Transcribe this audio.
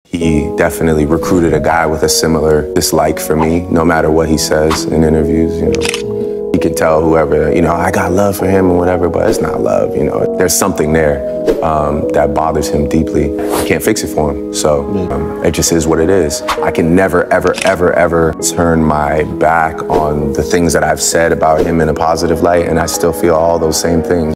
He definitely recruited a guy with a similar dislike for me, no matter what he says in interviews, you know. He can tell whoever, you know, I got love for him and whatever, but it's not love, you know. There's something there that bothers him deeply. I can't fix it for him, so it just is what it is. I can never, ever, ever, ever turn my back on the things that I've said about him in a positive light, and I still feel all those same things.